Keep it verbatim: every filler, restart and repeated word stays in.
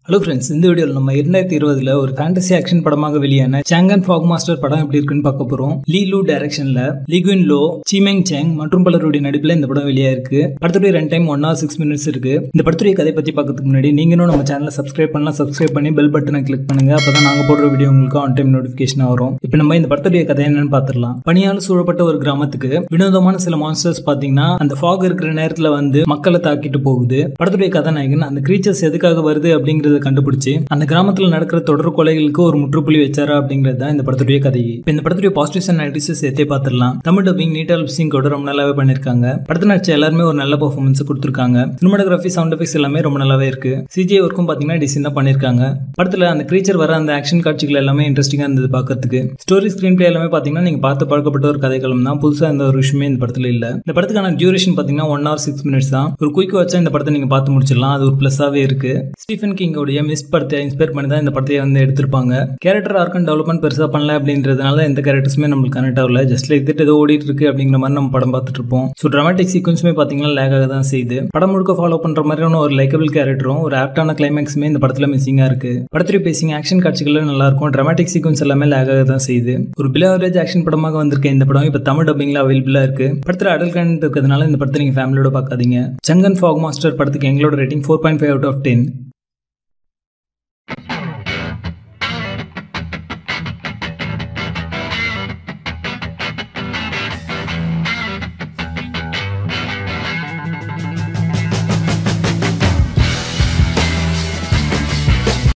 Hello friends, இந்த வீடியோல நம்ம இரண்டாயிரத்து இருபது ல ஒரு ஃபேண்டசி ஆக்ஷன் படமாக வெளியான Chang'An Fog Monster படம் எப்படி இருக்குன்னு பார்க்க போறோம். Lei Lu டைரக்ஷன்ல Liqun, Qimeng, Cheng மற்றும் பலருடைய நடிப்புல இந்த படம் வெளியா இருக்கு. படத்துடைய run time one hour six minutes இருக்கு. இந்த படத்துடைய கதை பத்தி பார்க்கிறதுக்கு முன்னாடி நீங்களும் நம்ம சேனலை சப்ஸ்கிரைப் பண்ணலாம். சப்ஸ்கிரைப் பண்ணி பெல் பட்டனை கிளிக் பண்ணுங்க. அப்பதான் நாங்க போடுற வீடியோ உங்களுக்கு ஆன் டைம் நோட்டிபிகேஷன் வரும். இப்போ நம்ம இந்த படத்துடைய கதை என்னன்னு பார்த்துடலாம். பனியால் சூழப்பட்ட ஒரு கிராமத்துக்கு வினோதமான சில மான்ஸ்டர்ஸ் பாத்தீங்கன்னா அந்த ஃபாக் இருக்கிற நேரத்துல வந்து மக்களை தாக்கிட்டு போகுது. படத்துடைய கதாநாயகன் அந்த கிரீச்சர்ஸ் எதுக்காக வருது அப்படிங்கறத கண்டுபிடிச்சு அந்த கிராமத்துல நடக்கிற தொடர் கொலைகளுக்கு ஒரு முற்றுப்புள்ளி வச்சாரா அப்படிங்கிறது தான் இந்த படத்துடைய கதை. இந்த படத்துடைய பாசிட்டிவ்ஸ் அண்ட் நெகட்டிவ்ஸ் சேர்த்தே பார்த்துடலாம். தமிழ் டப்பிங் நீட்டா லிப்சிங் கூட ரொம்ப நல்லாவே பண்ணிருக்காங்க. படத்துல நடிச்ச எல்லாருமே ஒரு நல்ல பெர்ஃபார்மன்ஸ் கொடுத்திருக்காங்க. சினிமாட்டோகிராஃபி, சவுண்ட் எஃபெக்ட்ஸ் எல்லாமே ரொம்ப நல்லாவே இருக்கு. சிஜிஐ ஒர்க்கும் பாத்தீங்கன்னா டிசைனா பண்ணிருக்காங்க. படத்துல அந்த கிரீச்சர் வர அந்த ஆக்ஷன் காட்சிகள் எல்லாமே இன்ட்ரெஸ்டிங்கா இருந்தது பாக்கிறதுக்கு. ஸ்டோரி ஸ்கிரீன் பிளே எல்லாமே பாத்தீங்கன்னா நீங்க பார்த்து பழக்கப்பட்ட ஒரு கதைக்களம் தான். புதுசா இந்த ஒரு விஷயமே இந்த படத்துல இல்ல. இந்த படத்துக்கான டியூரேஷன் பாத்தீங்கன்னா ஒன் ஹவர் சிக்ஸ் மினிட்ஸ் தான். ஒரு குயிக் வாட்சா இந்த படத்தை நீங்க பார்த்து முடிச்சிடலாம். அது ஒரு பிளஸ்ஸாவே இருக்கு. ஸ்டீஃபன் கிங்கோடைய மிஸ் படத்தை இன்ஸ்பயர் பண்ணி தான் இந்த படத்தை வந்து எடுத்திருப்பாங்க. கேரக்டர் ஆர்க் அண்ட் டெவலப்மெண்ட் பெருசா பண்ணல அப்படின்றதுனால எந்த கேரக்டர்ஸுமே நம்மளுக்கு கனெக்ட் ஆகல. ஜஸ்ட் லைக் தட் ஏதோ ஓடிட்டு இருக்கு அப்படிங்கிற மாதிரி நம்ம படம் பார்த்துட்டு இருப்போம். ஸோ டிராமாட்டிக் சீக்வன்ஸுமே பாத்தீங்கன்னா லேக் ஆக தான் செய்யுது. படம் முழுக்க ஃபாலோ பண்ற மாதிரியான ஒரு லைக்கபிள் கேரக்டரும் ஒரு ஆப்டான கிளைமேக்ஸுமே இந்த படத்துல மிஸ்ஸிங்கா இருக்கு. படத்துடைய பேசிங், ஆக்ஷன் காட்சிகள் நல்லா இருக்கும். டிராமாட்டிக் சீக்வன்ஸ் எல்லாமே லேக் ஆக தான் செய்யுது. ஒரு பிலோ ஆவரேஜ் ஆக்ஷன் படமாக வந்திருக்க இந்த படம் இப்ப தமிழ் டப்பிங்ல அவைலபிளா இருக்கு. படத்துல அடல்ட் கண்டென்ட் இருக்கிறதுனால இந்த படத்தை நீங்க ஃபேமிலியோட பார்க்காதீங்க. Chang'An Fog Monster படத்துக்கு எங்களோட rating four point five out of ten.